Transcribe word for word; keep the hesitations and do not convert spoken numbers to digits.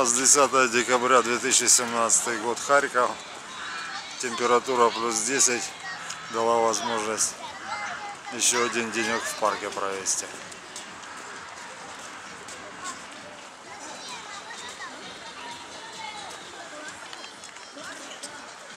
нас десятое декабря две тысячи семнадцатый год, Харьков. Температура плюс десять дала возможность еще один денек в парке провести.